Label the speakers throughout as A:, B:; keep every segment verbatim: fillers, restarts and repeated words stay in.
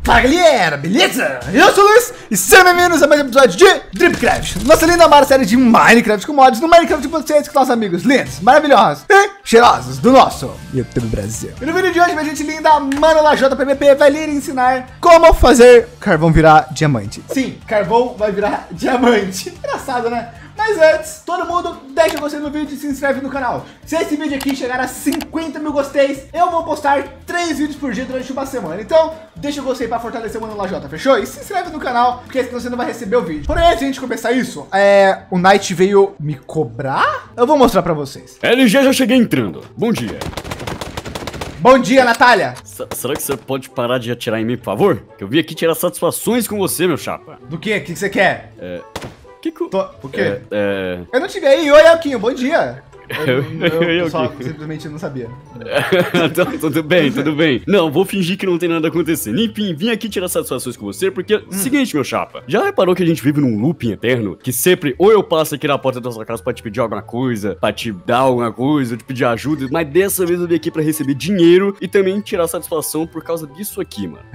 A: Fala galera, beleza? Eu sou o Luiz e sejam bem-vindos a mais um episódio de Dripcraft, nossa linda amada série de Minecraft com mods no Minecraft de vocês, com nossos amigos lindos, maravilhosos e cheirosos do nosso YouTube Brasil. E no vídeo de hoje, minha gente linda, Mano Lajota P V P vai lhe ensinar como fazer carvão virar diamante. Sim, carvão vai virar diamante. Engraçado, né? Mas antes, todo mundo deixa o gostei no vídeo e se inscreve no canal. Se esse vídeo aqui chegar a cinquenta mil gosteis, eu vou postar três vídeos por dia durante uma semana. Então, deixa o gostei pra fortalecer o Mano Lajota, fechou? E se inscreve no canal, porque senão você não vai receber o vídeo. Porém, antes de a gente começar isso, é... o Knight veio me cobrar? Eu vou mostrar pra vocês.
B: L G, já cheguei entrando. Bom dia.
A: Bom dia, Natália.
B: S será que você pode parar de atirar em mim, por favor? Que eu vim aqui tirar satisfações com você, meu chapa.
A: Do que? O que você quer?
B: É... Que que eu...
A: Tô... O quê?
B: É... é...
A: Eu não tive aí. Oi, Elquinho. Bom dia. Eu, eu, eu,
B: eu
A: só simplesmente não sabia.
B: Então, tudo bem, tudo bem. Não, vou fingir que não tem nada acontecendo. Enfim, vim aqui tirar satisfações com você, porque, hum. seguinte, meu chapa, já reparou que a gente vive num looping eterno? Que sempre, ou eu passo aqui na porta da sua casa pra te pedir alguma coisa, pra te dar alguma coisa, te pedir ajuda, mas dessa vez eu vim aqui pra receber dinheiro e também tirar satisfação por causa disso aqui, mano.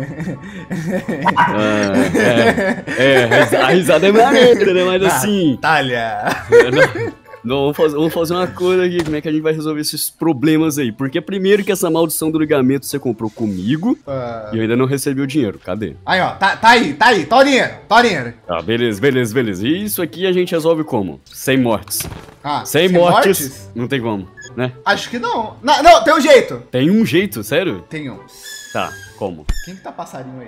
B: ah, é, é, a risada é maneira, né? Mas assim...
A: Natália!
B: É, não. Não, vamos fazer, vamos fazer uma coisa aqui, como é que a gente vai resolver esses problemas aí? Porque primeiro que essa maldição do ligamento você comprou comigo uh... e eu ainda não recebi o dinheiro, cadê?
A: Aí, ó, tá, tá aí, tá aí, tá o dinheiro, tá o dinheiro.
B: Tá, beleza, beleza, beleza. E isso aqui a gente resolve como? Sem mortes.
A: Ah,
B: sem, sem mortes, mortes, não tem como, né?
A: Acho que não. Não, não, tem um jeito.
B: Tem um jeito, sério?
A: Tem um.
B: Tá. Como?
A: Quem que tá passarinho aí?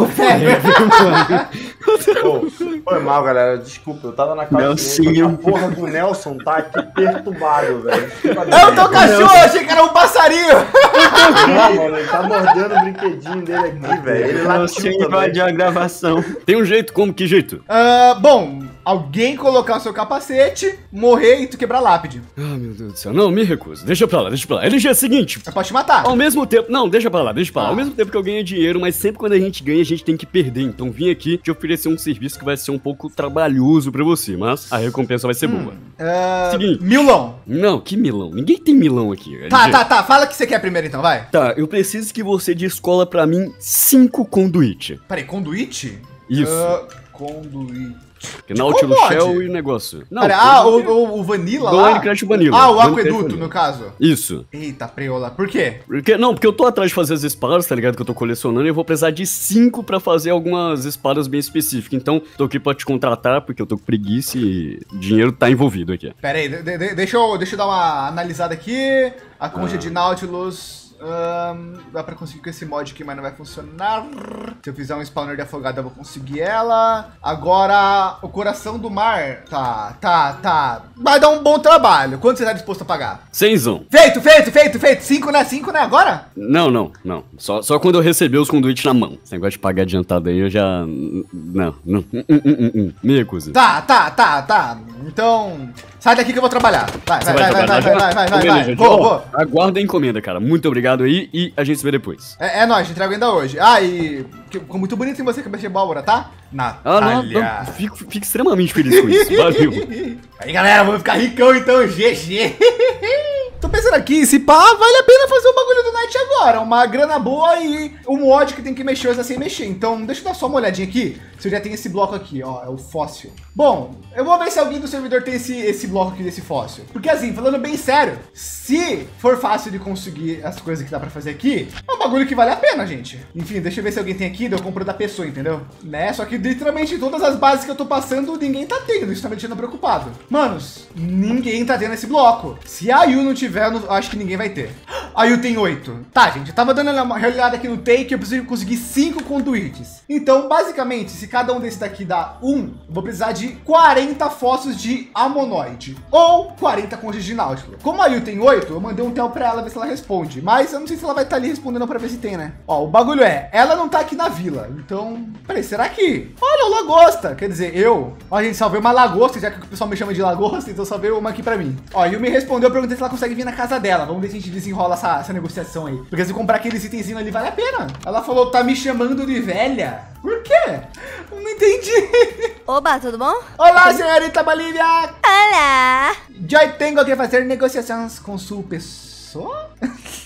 C: Oh, foi mal, galera. Desculpa, eu tava na casa
B: Nelsinho.
C: A porra do Nelson tá aqui perturbado, velho.
A: Eu tô cachorro, achei que era um passarinho.
C: Não, mano, ele tá mordendo o brinquedinho dele aqui, velho. Ele
D: latiu invadiu a gravação.
B: Tem um jeito, como? Que jeito?
A: Uh, bom, alguém colocar o seu capacete, morrer e tu quebrar a lápide.
B: Ah, meu Deus do céu. Não, me recuso. Deixa pra lá, deixa pra lá. L G é o seguinte.
A: Eu posso te matar.
B: Ao mesmo tempo... Não, deixa pra lá, deixa pra lá.
A: Ah.
B: Ao mesmo tempo que eu ganho dinheiro, mas sempre quando a gente ganha, a gente tem que perder. Então vim aqui te oferecer um serviço que vai ser um pouco trabalhoso pra você, mas a recompensa vai ser
A: hum,
B: boa.
A: Uh,
B: Seguinte.
A: Milão.
B: Não, que milão? Ninguém tem milão aqui. L G.
A: Tá, tá, tá. Fala o que você quer primeiro então, vai.
B: Tá, eu preciso que você descola pra mim cinco conduíte.
A: Peraí, conduíte?
B: Isso.
A: Uh, conduíte.
B: Que Nautilus Shell e negócio.
A: Não, Pera, ah, o, o, o Vanilla lá?
B: Minecraft Vanilla.
A: Ah, o Aqueduto, no caso.
B: Isso.
A: Eita, preola. Por quê?
B: Porque, não, porque eu tô atrás de fazer as espadas, tá ligado? Que eu tô colecionando e eu vou precisar de cinco pra fazer algumas espadas bem específicas. Então, tô aqui pra te contratar, porque eu tô com preguiça e dinheiro tá envolvido aqui.
A: Pera aí, de, de, deixa, eu, deixa eu dar uma analisada aqui. A concha ah. de Nautilus... Um, dá pra conseguir com esse mod aqui, mas não vai funcionar. Se eu fizer um spawner de afogado, eu vou conseguir ela. Agora, o coração do mar. Tá, tá, tá. Vai dar um bom trabalho. Quanto você tá disposto a pagar?
B: Cenzão.
A: Feito, feito, feito, feito. Cinco, né? Cinco, né? Agora?
B: Não, não, não. Só, só quando eu receber os conduítes na mão. Esse negócio de pagar adiantado aí, eu já... Não, não. Hum, hum, hum, hum. Me recuso.
A: Tá, tá, tá, tá. Então... Sai daqui que eu vou trabalhar. Vai, vai, vai, vai, vai, vai, vai, vai, vai, vai. Vou, vou.
B: Aguarda a encomenda, cara. Muito obrigado aí e a gente se vê depois.
A: É, é nóis, entrego ainda hoje. Ah, e... Ficou muito bonito em você, cabeça de abóbora, tá? Natália. Ah, não, não.
B: Fico, fico extremamente feliz com isso. Valeu.
A: Aí, galera, vamos ficar ricão então. G G. Tô pensando aqui, se pá, vale a pena fazer o bagulho do Knight agora. Uma grana boa e o mod que tem que mexer hoje sem mexer. Então, deixa eu dar só uma olhadinha aqui. Se eu já tenho esse bloco aqui, ó, é o fóssil. Bom, eu vou ver se alguém do servidor tem esse, esse bloco aqui desse fóssil. Porque assim, falando bem sério, se for fácil de conseguir as coisas que dá pra fazer aqui, é um bagulho que vale a pena, gente. Enfim, deixa eu ver se alguém tem aqui, daí eu compro da pessoa, entendeu? Né? Só que literalmente todas as bases que eu tô passando, ninguém tá tendo. Isso tá me deixando preocupado. Manos, ninguém tá tendo esse bloco. Se a Yu não tiver, eu não, acho que ninguém vai ter. A Yu tem oito. Tá, gente, eu tava dando uma olhada aqui no take, eu preciso conseguir cinco conduítes. Então, basicamente, se cada um desse daqui dá um, eu vou precisar de quarenta fósseis de Ammonoid ou quarenta conchas de Nautilus. Como a Yu tem oito, eu mandei um tel pra ela ver se ela responde, mas eu não sei se ela vai estar ali respondendo pra ver se tem, né? Ó, o bagulho é, ela não tá aqui na vila, então, peraí, será que... Olha, o lagosta, quer dizer, eu... Ó, gente, salvei uma lagosta, já que o pessoal me chama de lagosta, então salvei uma aqui pra mim. Ó, Yu me respondeu, eu perguntei se ela consegue vir na casa dela. Vamos ver se a gente desenrola essa, essa negociação aí. Porque se comprar aqueles itenzinhos ali, vale a pena. Ela falou, tá me chamando de velha. Por quê? Não entendi.
E: Oba, tudo bom?
A: Olá, senhorita Bolívia.
E: Olá.
A: Eu tenho que fazer negociações com sua pessoa?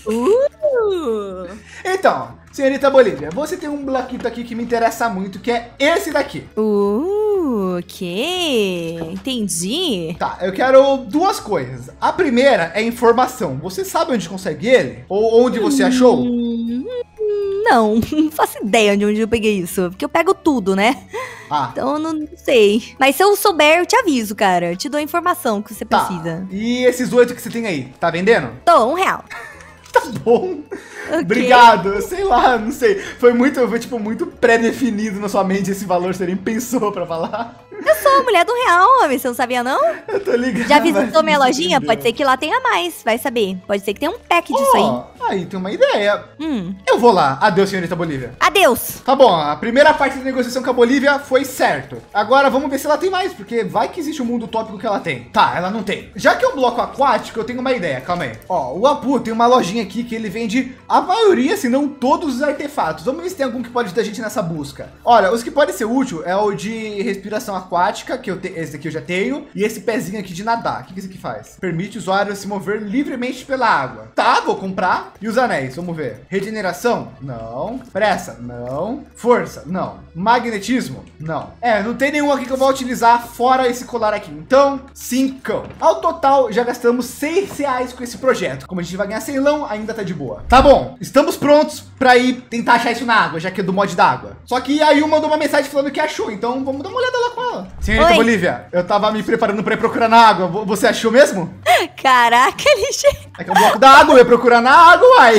E: Uh!
A: Então, senhorita Bolívia, você tem um bloquito aqui que me interessa muito, que é esse daqui.
E: Uh, ok. Entendi.
A: Tá, eu quero duas coisas. A primeira é informação. Você sabe onde consegue ele? Ou onde você achou?
E: Hum, não, não faço ideia de onde eu peguei isso. Porque eu pego tudo, né?
A: Ah,
E: Então eu não sei. Mas se eu souber, eu te aviso, cara. Eu te dou a informação que você
A: tá.
E: precisa.
A: E esses oito que você tem aí, tá vendendo?
E: Tô, um real.
A: Tá bom.
E: Ok.
A: Obrigado. Sei lá, não sei. Foi muito, foi tipo muito pré-definido na sua mente esse valor, você nem pensou pra falar.
E: Eu sou a mulher do real, homem. Você não sabia, não?
A: Eu tô ligado.
E: Já visitou minha
A: mas
E: lojinha?
A: entendeu.
E: Pode ser que lá tenha mais. Vai saber. Pode ser que tenha um pack disso aí.
A: Ó, aí tem uma ideia.
E: Hum.
A: Eu vou lá. Adeus, senhorita Bolívia.
E: Adeus.
A: Tá bom, a primeira parte da negociação com a Bolívia foi certo. Agora vamos ver se ela tem mais, porque vai que existe um mundo utópico que ela tem. Tá, ela não tem. Já que é um bloco aquático, eu tenho uma ideia, calma aí. Ó, o Apu tem uma lojinha aqui que ele vende a maioria, se não todos os artefatos. Vamos ver se tem algum que pode ajudar a gente nessa busca. Olha, os que podem ser útil é o de respiração aquática, que eu tenho, esse aqui eu já tenho, e esse pezinho aqui de nadar. O que, que esse aqui faz? Permite o usuário se mover livremente pela água. Tá, vou comprar. E os anéis, vamos ver. Regeneração? Não. Pressa? Não. Força? Não. Magnetismo? Não. É, não tem nenhum aqui que eu vou utilizar fora esse colar aqui. Então, cinco. Ao total, já gastamos seis reais com esse projeto. Como a gente vai ganhar ceilão, ainda tá de boa. Tá bom, estamos prontos pra ir tentar achar isso na água, já que é do mod da água. Só que a Yu mandou uma mensagem falando que achou, então vamos dar uma olhada lá com ela. Senhorita
E: Oi.
A: Bolívia, eu tava me preparando pra ir procurar na água. Vo- Você achou mesmo?
E: Caraca, ele chega.
A: É que é o bloco da água, eu ia procurar na água, uai.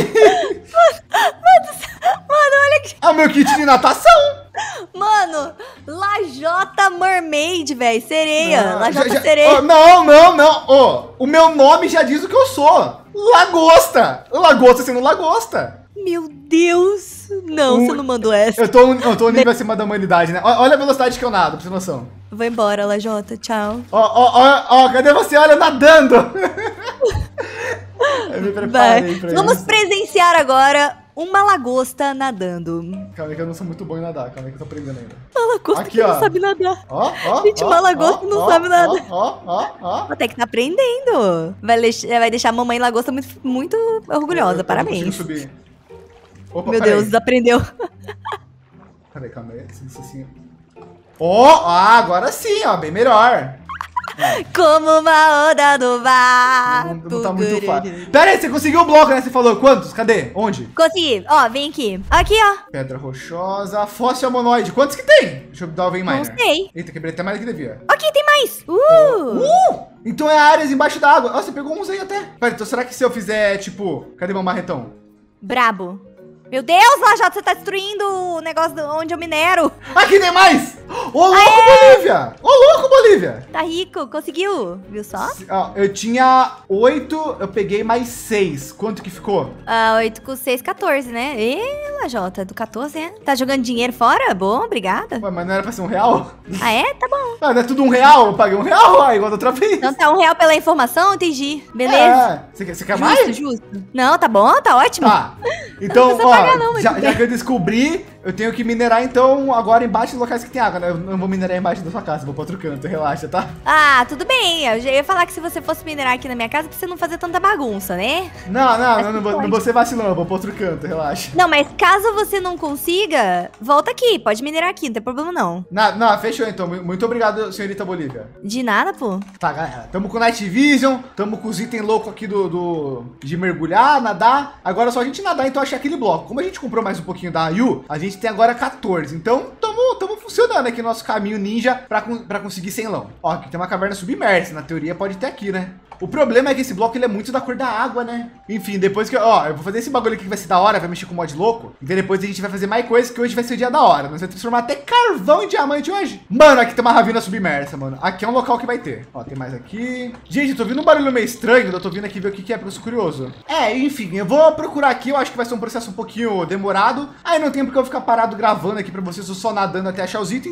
E: Mano, olha que.
A: É o meu kit de natação.
E: Mano, Lajota Mermaid, velho. Sereia.
A: Ah,
E: Lajota
A: já- já-
E: Sereia.
A: oh, não, não, não. Ó, o meu nome já diz o que eu sou. Lagosta. Lagosta sendo lagosta.
E: Meu Deus. Não,
A: Um-
E: você não mandou essa.
A: Eu tô, eu tô um nível acima da humanidade, né? Ó, olha a velocidade que eu nado, pra você ter noção.
E: Vou embora, Lajota. Tchau.
A: Ó, ó, ó, ó, cadê você? Olha, nadando. Eu me preparei
E: Vai.
A: pra
E: Vamos
A: isso.
E: presenciar agora uma lagosta nadando.
A: Calma aí que eu não sou muito bom em nadar, calma aí que eu tô aprendendo ainda.
E: Uma lagosta
A: Aqui,
E: que
A: ó.
E: não sabe nadar.
A: Ó, ó,
E: Gente,
A: ó,
E: uma lagosta
A: ó,
E: não
A: ó,
E: sabe nada.
A: Ó, ó, ó, ó.
E: Até que tá aprendendo. Vai, leix- vai deixar a mamãe lagosta muito, muito orgulhosa.
A: Eu- eu
E: Parabéns.
A: não consigo subir. Opa,
E: Meu
A: peraí.
E: Deus, aprendeu.
A: Peraí, calma aí. Assim, assim, assim. Ó, ah, agora sim, ó, bem melhor.
E: Como uma onda do mar.
A: Não, não tá muito fácil. Pera aí, você conseguiu o bloco, né? Você falou quantos? Cadê? Onde?
E: Consegui. Ó, vem aqui. Aqui, ó.
A: Pedra rochosa, fóssil amonoide. Quantos que tem? Deixa eu dar o Vein
E: Não
A: Miner.
E: sei.
A: Eita, quebrei até mais do que devia.
E: Aqui, tem mais. Uh!
A: Uh! Então é áreas embaixo da água. Ó, você pegou uns aí até. Pera, então será que se eu fizer, tipo... Cadê meu marretão?
E: Brabo. Meu Deus, Lajota, você tá destruindo o negócio do- onde eu minero.
A: Aqui tem mais! Ô, louco, Bolívia! Ô, louco, Bolívia!
E: Tá rico, conseguiu. Viu só?
A: Ó, eu tinha oito, eu peguei mais seis. Quanto que ficou?
E: Ah, oito com seis, quatorze, né? Ê, Lajota, do quatorze, é? Tá jogando dinheiro fora? Bom, obrigada.
A: Ué, mas não era pra ser um real?
E: Ah, é? Tá bom.
A: Ah, não é tudo um real? Eu paguei um real, uai, igual da outra vez.
E: Então tá um real pela informação, entendi. Beleza.
A: É. Você quer, você quer
E: Justo,
A: mais?
E: justo. Não, tá bom, tá ótimo.
A: Tá. Então,
E: Não precisa
A: ó,
E: pagar não, mas
A: já,
E: tudo
A: já
E: bem.
A: que eu descobri, eu tenho que minerar, então, agora embaixo dos locais que tem água, né? Eu não vou minerar embaixo da sua casa, eu vou pra outro canto, relaxa, tá?
E: Ah, tudo bem. Eu já ia falar que se você fosse minerar aqui na minha casa, pra você não fazer tanta bagunça, né?
A: Não, não,
E: Mas
A: não, não,
E: que
A: vou, não
E: pode.
A: vou ser vacilão, eu vou pra outro canto, relaxa.
E: Não, mas caso você não consiga, volta aqui. Pode minerar aqui, não tem problema não.
A: Não, não, fechou então. Mu- Muito obrigado, senhorita Bolívia.
E: De nada, pô.
A: Tá, galera. Tamo com Night Vision, tamo com os itens loucos aqui do, do- de mergulhar, nadar. Agora é só a gente nadar, então achar aquele bloco. Como a gente comprou mais um pouquinho da Yu, a gente tem agora quatorze. Então, tamo, tamo funcionando aqui nosso caminho ninja pra, con- pra conseguir ceilão. Ó, aqui tem uma caverna submersa. Na teoria pode ter aqui, né? O problema é que esse bloco ele é muito da cor da água, né? Enfim, depois que... Ó, eu vou fazer esse bagulho aqui que vai ser da hora, vai mexer com o mod louco. E daí depois a gente vai fazer mais coisas, que hoje vai ser o dia da hora. Nós vamos transformar até carvão em diamante hoje. Mano, aqui tem uma ravina submersa, mano. Aqui é um local que vai ter. Ó, tem mais aqui. Gente, eu tô ouvindo um barulho meio estranho. Eu tô vindo aqui ver o que que é, porque eu sou curioso. É, enfim, eu vou procurar aqui. Eu acho que vai ser um processo um pouquinho demorado. Aí não tem porque eu ficar parado gravando aqui pra vocês, eu só nadando até achar os itens. Então,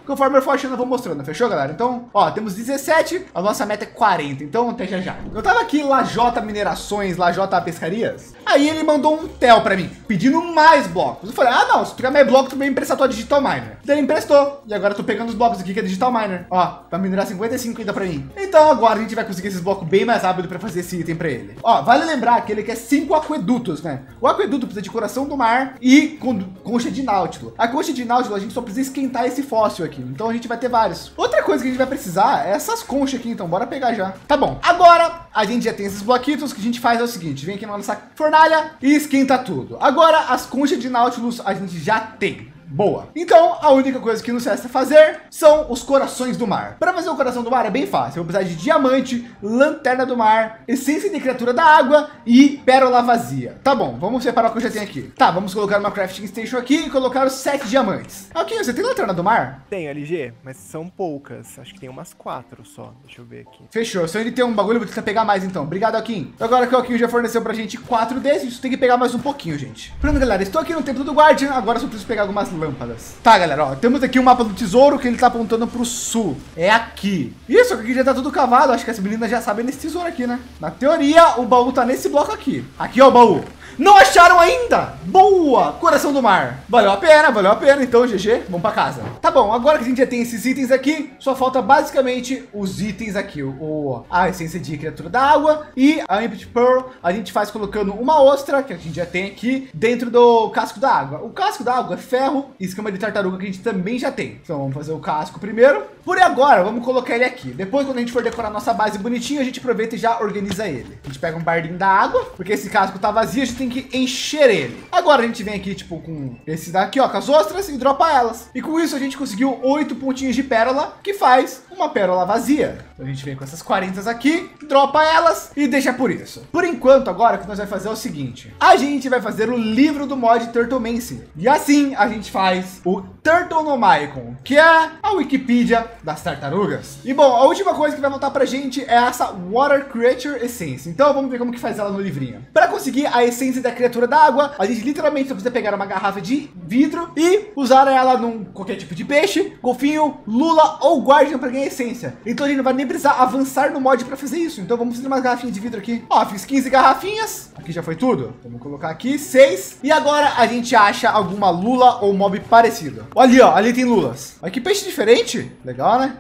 A: conforme eu for achando, eu vou mostrando, fechou, galera? Então, ó, temos dezessete, a nossa meta é quarenta, então até já já. Eu tava aqui, Lajota Minerações, Lajota Pescarias, aí ele mandou um tel pra mim, pedindo mais blocos. Eu falei, ah, não, se tu pegar mais blocos, tu vai me emprestar tua Digital Miner. Daí ele emprestou, e agora eu tô pegando os blocos aqui, que é Digital Miner, ó, pra minerar cinquenta e cinco ainda pra mim. Então agora a gente vai conseguir esses blocos bem mais rápido pra fazer esse item pra ele. Ó, vale lembrar que ele quer cinco aquedutos, né? O aqueduto precisa de coração do mar e con concha de náutilo. A concha de náutilo, a gente só precisa esquentar esse fóssil aqui, então a gente vai ter vários. Outra coisa que a gente vai precisar é essas conchas aqui, então bora pegar já. Tá bom, agora a gente já tem esses bloquitos, que a gente faz é o seguinte, vem aqui na nossa fornalha e esquenta tudo. Agora as conchas de náutilos a gente já tem. Boa. Então, a única coisa que nos resta fazer são os corações do mar. Para fazer o coração do mar é bem fácil. Eu vou precisar de diamante, lanterna do mar, essência de criatura da água e pérola vazia. Tá bom, vamos separar o que eu já tenho aqui. Tá, vamos colocar uma crafting station aqui e colocar os sete diamantes. Aqui, você tem lanterna do mar?
F: Tenho, L G, mas são poucas. Acho que tem umas quatro só. Deixa eu ver aqui.
A: Fechou. Se ele tem um bagulho, eu vou tentar pegar mais então. Obrigado, Alquim. Agora que o Alquim já forneceu pra gente quatro desses, tem que pegar mais um pouquinho, gente. Pronto, galera. Estou aqui no templo do Guardian. Agora só preciso pegar algumas lâmpadas. Tá, galera, ó, temos aqui o mapa do tesouro que ele tá apontando pro sul. É aqui. Isso, aqui já tá tudo cavado. Acho que as meninas já sabem desse tesouro aqui, né? Na teoria, o baú tá nesse bloco aqui. Aqui, ó, o baú. Não acharam ainda? Boa! Coração do mar. Valeu a pena, valeu a pena. Então, G G, vamos pra casa. Tá bom, agora que a gente já tem esses itens aqui, só falta basicamente os itens aqui. O, o a essência de criatura da água e a Empty Pearl. A gente faz colocando uma ostra, que a gente já tem aqui, dentro do casco da água. O casco da água é ferro e escama de tartaruga, que a gente também já tem. Então, vamos fazer o casco primeiro. Por agora, vamos colocar ele aqui. Depois, quando a gente for decorar nossa base bonitinha, a gente aproveita e já organiza ele. A gente pega um bardinho da água, porque esse casco tá vazio, a gente tem que encher ele. Agora a gente vem aqui, tipo, com esse daqui, ó, com as ostras e dropa elas. E com isso a gente conseguiu oito pontinhos de pérola, que faz uma pérola vazia. Então a gente vem com essas quarenta aqui, dropa elas e deixa por isso. Por enquanto, agora o que nós vamos fazer é o seguinte. A gente vai fazer o livro do mod Turtlemancy. E assim a gente faz o Turtlenomicon, que é a Wikipedia das tartarugas. E bom, a última coisa que vai voltar pra gente é essa Water Creature Essence. Então vamos ver como que faz ela no livrinho. Para conseguir a essência da criatura da água, a gente literalmente só precisa pegar uma garrafa de vidro e usar ela num qualquer tipo de peixe, golfinho, lula ou guardian para ganhar essência. Então a gente não vai nem precisar avançar no mod para fazer isso. Então vamos fazer umas garrafinhas de vidro aqui. Ó, fiz quinze garrafinhas. Aqui já foi tudo. Vamos colocar aqui seis. E agora a gente acha alguma lula ou mob parecido. Olha ali, ó, ali tem lulas. Olha que peixe diferente. Legal, né?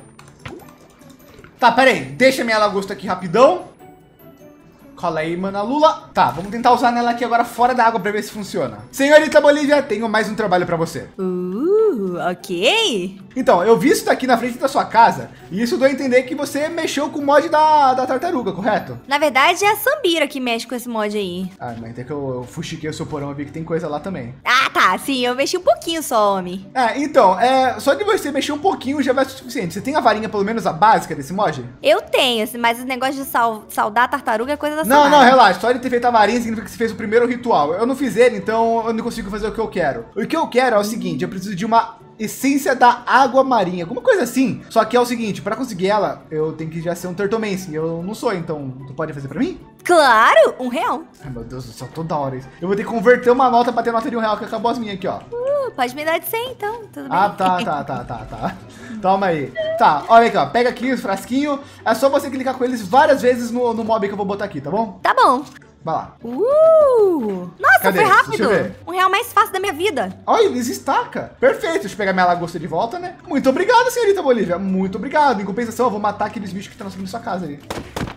A: Tá, pera aí. Deixa minha lagosta aqui rapidão. Cola aí, mana Lula. Tá, vamos tentar usar nela aqui agora fora da água para ver se funciona. Senhorita Bolívia, tenho mais um trabalho para você.
E: Uh, ok.
A: Então, eu vi isso daqui na frente da sua casa e isso deu a entender que você mexeu com o mod da, da tartaruga, correto?
E: Na verdade, é a Sambira que mexe com esse mod aí.
A: Ah, mas até que eu, eu fuxiquei o seu porão, eu vi que tem coisa lá também.
E: Ah, tá. Sim, eu mexi um pouquinho só, homem.
A: É, então, é, só de você mexer um pouquinho já vai ser suficiente. Você tem a varinha, pelo menos a básica desse mod?
E: Eu tenho, mas esse negócio de sal, saudar a tartaruga é coisa da
A: Não,
E: Samara.
A: não, relaxa. Só de ter feito a varinha significa que você fez o primeiro ritual. Eu não fiz ele, então eu não consigo fazer o que eu quero. O que eu quero é o seguinte, eu preciso de uma essência da água marinha, alguma coisa assim. Só que é o seguinte, para conseguir ela, eu tenho que já ser um Turtlemancy. Eu não sou, então tu pode fazer para mim?
E: Claro, um real.
A: Ai, meu Deus do céu, toda hora isso. Eu vou ter que converter uma nota para ter nota de um real, que acabou as minhas aqui, ó.
E: Uh, pode me dar de cem, então. Tudo
A: Ah,
E: bem.
A: tá, tá, tá, tá, tá. Toma aí. Tá, olha aqui, ó. Pega aqui os frasquinhos. É só você clicar com eles várias vezes no, no mob que eu vou botar aqui, tá bom?
E: Tá bom.
A: Vai lá.
E: Uh! Nossa,
A: Cadê?
E: foi rápido.
A: Deixa eu ver.
E: Um real mais fácil da minha vida.
A: Olha, eles estaca. Perfeito. Deixa eu pegar minha lagosta de volta, né? Muito obrigado, senhorita Bolívia. Muito obrigado. Em compensação, eu vou matar aqueles bichos que estão subindo sua casa ali.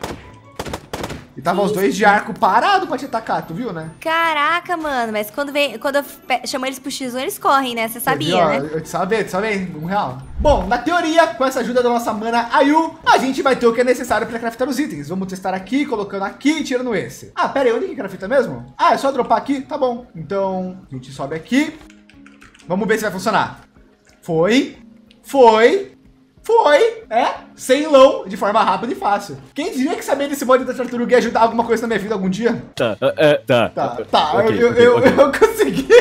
A: E tava os dois de arco parado pra te atacar, tu viu, né?
E: Caraca, mano, mas quando, vem, quando eu pe- chamo eles pro X um, eles correm, né? Você
A: Você
E: sabia,
A: viu, ó?
E: né?
A: Eu te sabia, te sabia, um real. Bom, na teoria, com essa ajuda da nossa mana Ayu, a gente vai ter o que é necessário para craftar os itens. Vamos testar aqui, colocando aqui e tirando esse. Ah, pera aí, onde que crafta mesmo? Ah, é só dropar aqui? Tá bom. Então, a gente sobe aqui. Vamos ver se vai funcionar. Foi. Foi. Foi, é, sem low, de forma rápida e fácil. Quem diria que saber desse mod da tartaruga ia ajudar alguma coisa na minha vida algum dia?
B: Tá, é, é, tá.
A: Tá, tá,
B: Ok,
A: eu,
B: ok,
A: eu,
B: ok.
A: eu consegui.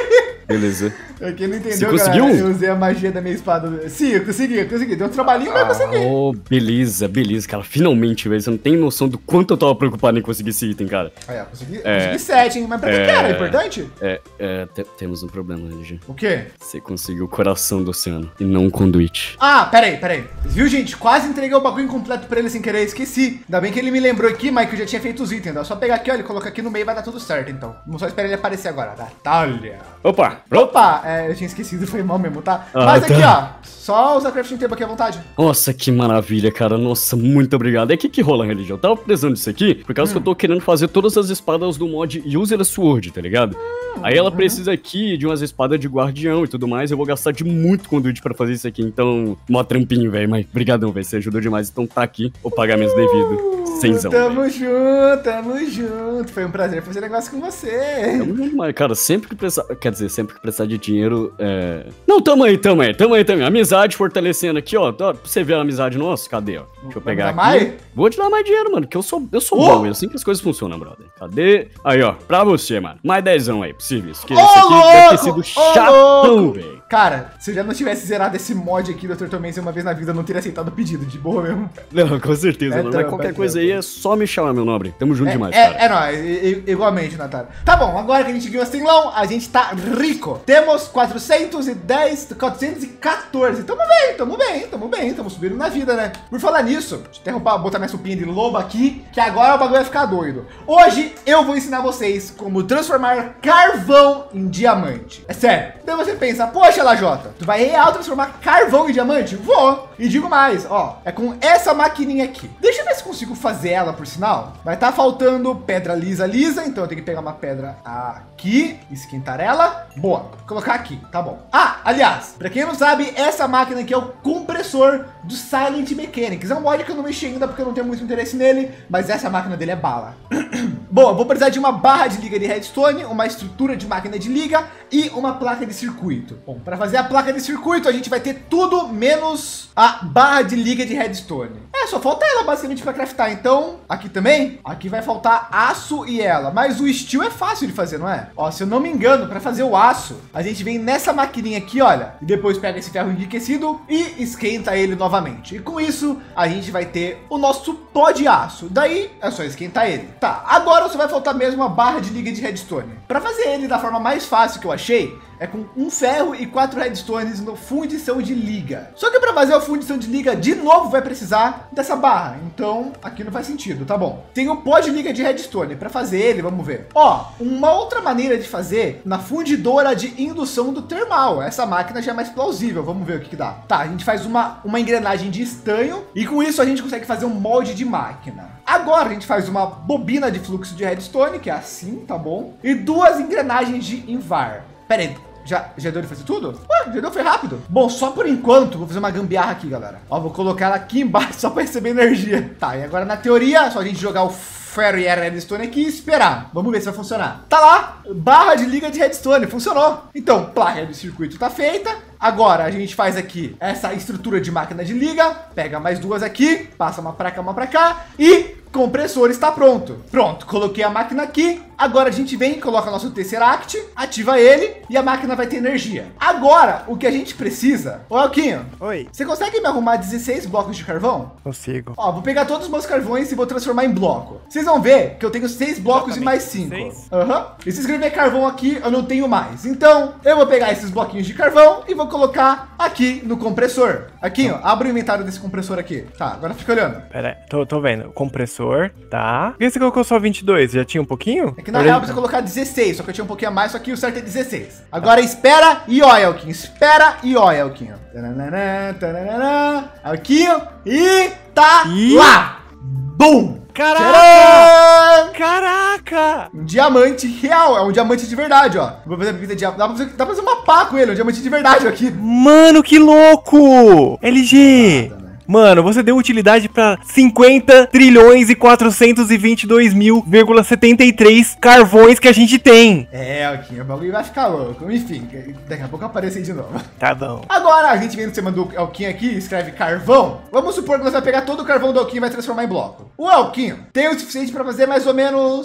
B: Beleza.
A: Pra quem não entendeu,
B: Você conseguiu?
A: galera, eu usei a magia da minha espada. Sim, eu consegui, eu consegui. Deu um trabalhinho, mas eu consegui.
B: Oh, beleza, beleza, cara. Finalmente, velho. Você não tem noção do quanto eu tava preocupado em conseguir esse item, cara.
A: Aí, ó, consegui,
B: É.
A: consegui sete, hein? Mas pra que
B: É.
A: que era? É importante?
B: É, é, te- temos um problema, L G.
A: O quê?
B: Você conseguiu o coração do oceano e não um conduíte.
A: Ah, peraí, peraí. Viu, gente? Quase entreguei o bagulho incompleto pra ele sem querer, esqueci. Ainda bem que ele me lembrou aqui, Mike, que eu já tinha feito os itens. É só pegar aqui, ó, ele coloca aqui no meio e vai dar tudo certo, então. Vamos só esperar ele aparecer agora. Natália.
B: Opa, pronto.
A: Opa, é, eu tinha esquecido, foi mal mesmo, tá?
B: Ah,
A: Mas aqui,
B: tá.
A: ó, só usar crafting table aqui à vontade.
B: Nossa, que maravilha, cara. Nossa, muito obrigado. É que que rola, religião? Eu tava precisando disso aqui, por causa
A: Hum.
B: que eu tô querendo fazer todas as espadas do mod User Sword, tá ligado?
A: Hum,
B: Aí ela
A: uhum.
B: precisa aqui de umas espadas de guardião e tudo mais. Eu vou gastar de muito conduíte pra fazer isso aqui. Então, mó trampinho, velho. Mas brigadão, velho. Você ajudou demais. Então tá aqui o pagamento devido. Cenzão,
A: Tamo
B: velho.
A: junto, tamo junto. Foi um prazer fazer negócio com você.
B: Tamo junto, mas, cara, sempre que precisar. Quer dizer, sempre que precisar de dinheiro, é. Não, tamo aí, tamo aí, tamo aí, tamo aí. Amizade fortalecendo aqui, ó. Ó, pra você ver a amizade nossa, cadê, ó? Deixa eu
A: Vai
B: pegar
A: me
B: aqui.
A: dar mais?
B: Vou te dar mais dinheiro, mano, que eu sou, eu sou
A: Oh!
B: bom. É assim que as coisas funcionam, brother. Cadê? Aí, ó, pra você, mano. Mais dezão aí, possível. Isso que
A: Ô,
B: esse aqui deve ter
A: louco!
B: sido
A: Ô,
B: chatão,
A: louco!
B: velho.
A: Cara, se eu já não tivesse zerado esse mod aqui do Turtle Mancer uma vez na vida, eu não teria aceitado o pedido, de boa mesmo.
B: Não, com certeza,
A: É
B: mano.
A: trampo,
B: Mas qualquer
A: é
B: coisa
A: trampo.
B: aí é só me chamar, meu nobre. Tamo junto
A: É,
B: demais,
A: é,
B: cara.
A: é nóis, i- i- igualmente, Natália. Tá bom, agora que a gente ganhou esse leilão, a gente tá rico. Temos quatrocentos e dez, quatrocentos e quatorze. Tamo bem, tamo bem, tamo bem, tamo subindo na vida, né? Por falar nisso, deixa eu interromper, botar minha supinha de lobo aqui, que agora o bagulho vai ficar doido. Hoje eu vou ensinar vocês como transformar carvão em diamante. É sério. Daí você pensa, poxa, Lajota, tu vai real transformar carvão em diamante? Vou. E digo mais, ó, é com essa maquininha aqui. Deixa eu ver se consigo fazer ela, por sinal. Vai estar faltando pedra lisa, lisa, então eu tenho que pegar uma pedra aqui, esquentar ela. Boa, vou colocar aqui, tá bom. Ah, aliás, pra quem não sabe, essa máquina aqui é o compressor do Silent Mechanics. É um mod que eu não mexi ainda porque eu não tenho muito interesse nele, mas essa máquina dele é bala. Bom, eu vou precisar de uma barra de liga de redstone, uma estrutura de máquina de liga e uma placa de circuito. Bom, para fazer a placa de circuito, a gente vai ter tudo menos a barra de liga de redstone. É, só falta ela basicamente para craftar. Então, aqui também, aqui vai faltar aço e ela. Mas o steel é fácil de fazer, não é? Ó, se eu não me engano, para fazer o aço, a gente vem nessa maquininha aqui, olha, e depois pega esse ferro enriquecido e esquenta ele novamente. E com isso, a gente vai ter o nosso pó de aço. Daí, é só esquentar ele. Tá, agora só vai faltar mesmo a barra de liga de redstone. Para fazer ele da forma mais fácil que eu achei, é com um ferro e quatro redstones no fundição de liga. Só que para fazer a fundição de liga de novo vai precisar dessa barra. Então aqui não faz sentido, tá bom? Tem o pó de liga de redstone. Para fazer ele, vamos ver. Ó, uma outra maneira de fazer na fundidora de indução do termal. Essa máquina já é mais plausível. Vamos ver o que que dá. Tá, a gente faz uma, uma engrenagem de estanho e com isso a gente consegue fazer um molde de máquina. Agora a gente faz uma bobina de fluxo de redstone, que é assim, tá bom? E duas engrenagens de invar. Pera aí. Já, já deu de fazer tudo? Ué, já deu, foi rápido. Bom, só por enquanto, vou fazer uma gambiarra aqui, galera. Ó, vou colocar ela aqui embaixo só para receber energia. Tá, e agora na teoria, é só a gente jogar o ferro e a redstone aqui e esperar. Vamos ver se vai funcionar. Tá lá, barra de liga de redstone, funcionou. Então, placa de circuito tá feita. Agora a gente faz aqui essa estrutura de máquina de liga, pega mais duas aqui, passa uma para cá, uma para cá e compressor está pronto. Pronto, coloquei a máquina aqui. Agora a gente vem, coloca nosso Tesseract, ativa ele e a máquina vai ter energia. Agora, o que a gente precisa... Ô, Alquinho,
F: Oi,
A: você consegue me arrumar dezesseis blocos de carvão?
F: consigo.
A: Ó, vou pegar todos os meus carvões e vou transformar em bloco. Vocês vão ver que eu tenho seis blocos e mais cinco.
F: Seis?
A: Aham. E se escrever carvão aqui, eu não tenho mais. Então, eu vou pegar esses bloquinhos de carvão e vou colocar aqui no compressor. Aqui, ó, abre o inventário desse compressor aqui. Tá, agora fica olhando.
F: Pera aí, tô, tô vendo. Compressor, tá. Por que você colocou só vinte e dois? Já tinha um pouquinho?
A: É que na real precisa colocar dezesseis, só que eu tinha um pouquinho a mais, só que o certo é dezesseis. Agora espera e ó, Elquinho. Espera e ó, Elquinho. Tananana, tananana. Elquinho e tá
F: Ih.
A: lá. Bum!
F: Caraca!
A: Tcharam!
F: Caraca!
A: Um diamante real, é um diamante de verdade, ó. Vou fazer a bebida de diamante. Dá pra fazer, dá pra fazer uma pá com ele, um diamante de verdade aqui.
F: Mano, que louco! L G!
A: Nada, né?
F: Mano, você deu utilidade pra cinquenta trilhões e quatrocentos e vinte e dois mil, setenta e três carvões que a gente tem.
A: É, Elquinho, o bagulho vai ficar louco. Enfim, daqui a pouco eu apareço aí de novo.
F: Tá bom.
A: Agora a gente vem no cima do Elquinho aqui, escreve carvão. Vamos supor que você vai pegar todo o carvão do Elquinho e vai transformar em bloco. O Elquinho tem o suficiente para fazer mais ou menos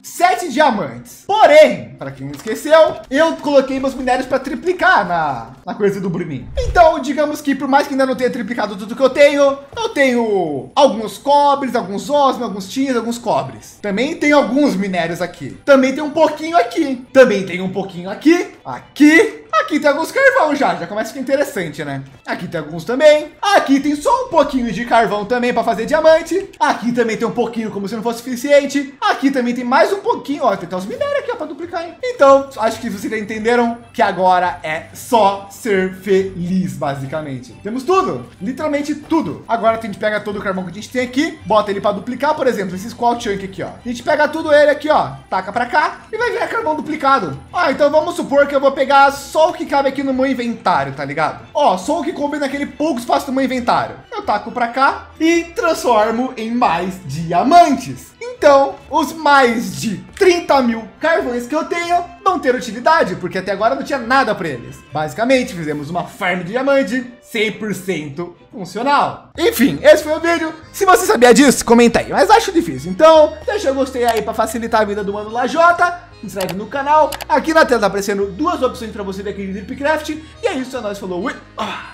A: sete diamantes. Porém, para quem não esqueceu, eu coloquei meus minérios para triplicar na, na coisa do Bruninho. Então, digamos que por mais que ainda não tenha triplicado tudo que eu tenho, eu tenho alguns cobres, alguns osmos, alguns tins, alguns cobres. Também tem alguns minérios aqui. Também tem um pouquinho aqui. Também tem um pouquinho aqui, aqui. Aqui tem alguns carvão já, já começa a ficar interessante, né? Aqui tem alguns também. Aqui tem só um pouquinho de carvão também para fazer diamante. Aqui também tem um pouquinho, como se não fosse suficiente. Aqui também tem mais um pouquinho, ó, tem até os minérios aqui, ó, para duplicar, hein? Então, acho que vocês já entenderam que agora é só ser feliz, basicamente. Temos tudo, literalmente tudo. Agora a gente pega todo o carvão que a gente tem aqui, bota ele para duplicar, por exemplo, esse Squall Chunk aqui, ó. A gente pega tudo ele aqui, ó, taca para cá e vai virar carvão duplicado. Ah, então vamos supor que eu vou pegar só o que cabe aqui no meu inventário, tá ligado? Ó, só o que coube naquele pouco espaço do meu inventário. Eu taco para cá e transformo em mais diamantes. Então, os mais de trinta mil carvões que eu tenho vão ter utilidade, porque até agora não tinha nada para eles. Basicamente, fizemos uma farm de diamante cem por cento funcional. Enfim, esse foi o vídeo. Se você sabia disso, comenta aí, mas acho difícil. Então, deixa eu gostei aí para facilitar a vida do Mano Lajota. Se inscreve no canal. Aqui na tela tá aparecendo duas opções para você ver aqui de Dripcraft. E é isso, é nóis, falou. Ui. Ah.